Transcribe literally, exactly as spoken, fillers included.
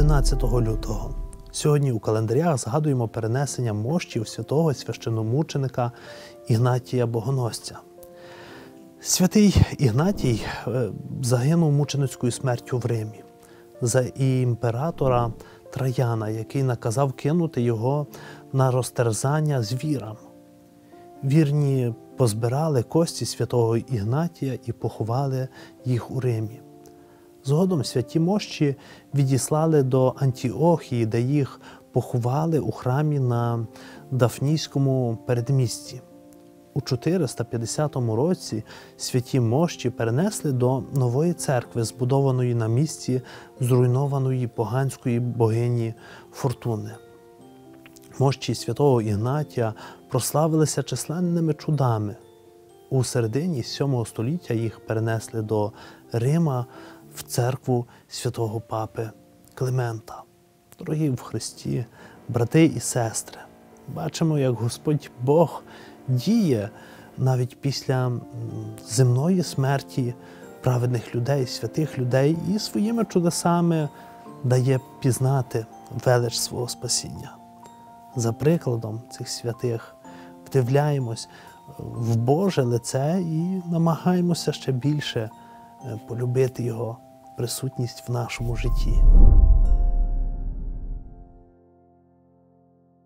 одинадцятого лютого. Сьогодні у календарях згадуємо перенесення мощів святого священномученика Ігнатія Богоносця. Святий Ігнатій загинув мученицькою смертю в Римі за імператора Траяна, який наказав кинути його на розтерзання звірам. Вірні позбирали кості святого Ігнатія і поховали їх у Римі. Згодом святі мощі відіслали до Антіохії, де їх поховали у храмі на Дафнійському передмісті. У чотириста п'ятдесятому році святі мощі перенесли до нової церкви, збудованої на місці зруйнованої поганської богині Фортуни. Мощі святого Ігнатія прославилися численними чудами. У середині сьомого століття їх перенесли до Рима в церкву святого папи Климента. Дорогі в Христі, брати і сестри, бачимо, як Господь Бог діє навіть після земної смерті праведних людей, святих людей і своїми чудесами дає пізнати велич свого спасіння. За прикладом цих святих вдивляємось в Боже лице і намагаємося ще більше полюбити Його присутність в нашому житті.